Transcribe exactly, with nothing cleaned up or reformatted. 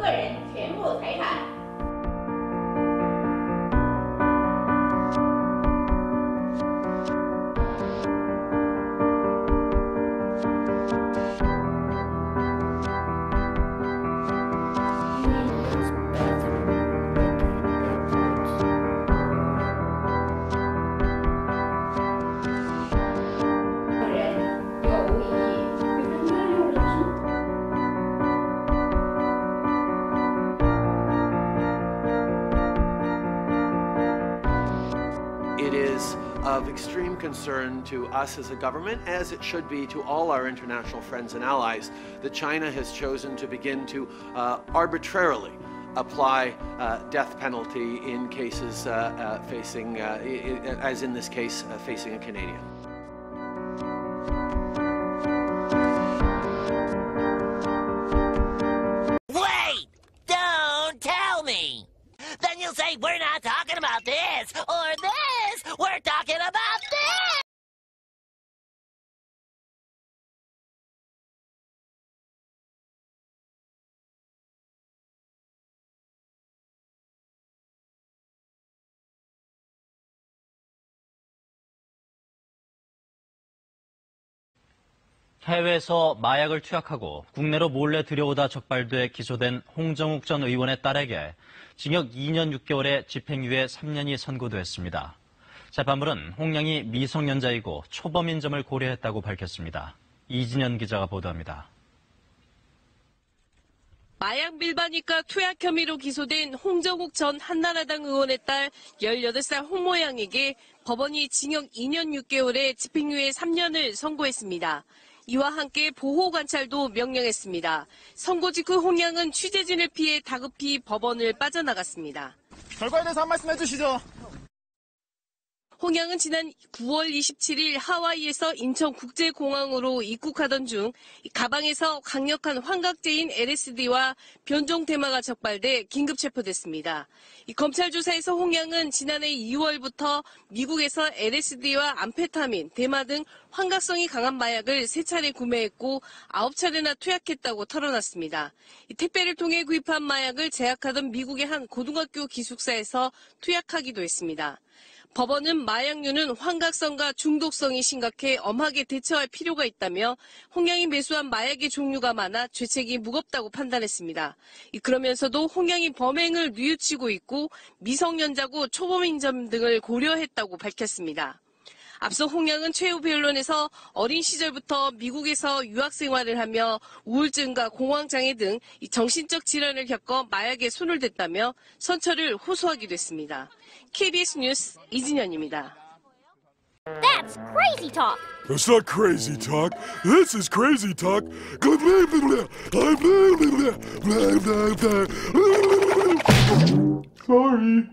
个人全部财产。 It is of extreme concern to us as a government, as it should be to all our international friends and allies, that China has chosen to begin to uh, arbitrarily apply uh, death penalty in cases uh, uh, facing, uh, as in this case, uh, facing a Canadian. Wait! Don't tell me! Then you'll say we're not talking about this or this. We're talking about this. 해외에서 마약을 투약하고 국내로 몰래 들여오다 적발돼 기소된 홍정욱 전 의원의 딸에게 징역 이 년 육 개월의 집행유예 삼 년이 선고됐습니다. 재판부는 홍양이 미성년자이고 초범인 점을 고려했다고 밝혔습니다. 이진현 기자가 보도합니다. 마약 밀반입과 투약 혐의로 기소된 홍정욱 전 한나라당 의원의 딸 열여덟 살 홍모 양에게 법원이 징역 이 년 육 개월의 집행유예 삼 년을 선고했습니다. 이와 함께 보호관찰도 명령했습니다. 선고 직후 홍 양은 취재진을 피해 다급히 법원을 빠져나갔습니다. 결과에 대해서 한 말씀 해주시죠. 홍 양은 지난 구월 이십칠일 하와이에서 인천국제공항으로 입국하던 중 가방에서 강력한 환각제인 엘에스디와 변종 대마가 적발돼 긴급 체포됐습니다. 검찰 조사에서 홍 양은 지난해 이월부터 미국에서 엘에스디와 암페타민, 대마 등 환각성이 강한 마약을 세 차례 구매했고 아홉 차례나 투약했다고 털어놨습니다. 택배를 통해 구입한 마약을 제약하던 미국의 한 고등학교 기숙사에서 투약하기도 했습니다. 법원은 마약류는 환각성과 중독성이 심각해 엄하게 대처할 필요가 있다며 홍 양이 매수한 마약의 종류가 많아 죄책이 무겁다고 판단했습니다. 그러면서도 홍 양이 범행을 뉘우치고 있고 미성년자고 초범인 점 등을 고려했다고 밝혔습니다. 앞서 홍 양은 최후 변론에서 어린 시절부터 미국에서 유학 생활을 하며 우울증과 공황장애 등 정신적 질환을 겪어 마약에 손을 댔다며 선처를 호소하기도 했습니다. 케이비에스 뉴스 이진현입니다. That's crazy talk. That's not crazy talk. This is crazy talk. Sorry.